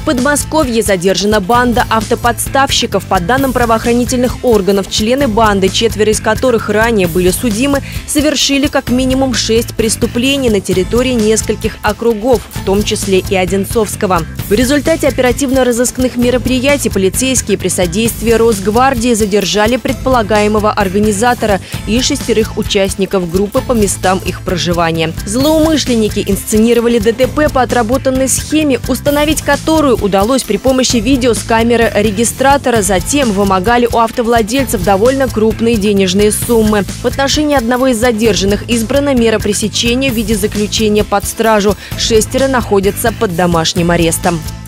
Подмосковье задержана банда автоподставщиков. По данным правоохранительных органов, члены банды, 4 из которых ранее были судимы, совершили как минимум 6 преступлений на территории нескольких округов, в том числе и Одинцовского. В результате оперативно-розыскных мероприятий полицейские при содействии Росгвардии задержали предполагаемого организатора и 6 участников группы по местам их проживания. Злоумышленники инсценировали ДТП по отработанной схеме, установить которую удалось при помощи видео с камеры регистратора. Затем вымогали у автовладельцев довольно крупные денежные суммы. В отношении одного из задержанных избрана мера пресечения в виде заключения под стражу. 6 находятся под домашним арестом.